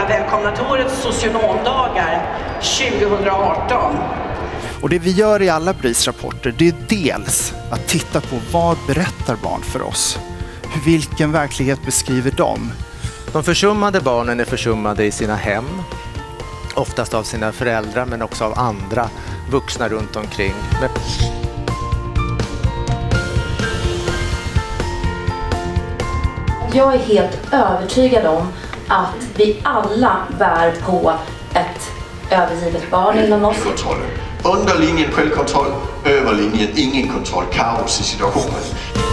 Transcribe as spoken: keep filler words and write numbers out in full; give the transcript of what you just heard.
välkomnat årets socionomdagar tjugohundraarton. Och det vi gör i alla BRIS-rapporter, det är dels att titta på vad berättar barn för oss. Vilken verklighet beskriver de? De försummade barnen är försummade i sina hem, oftast av sina föräldrar men också av andra vuxna runt omkring. Jag är helt övertygad om att vi alla bär på ett övergivet barn inom oss. Under linjen självkontroll, över linjen ingen kontroll, kaos i situationen.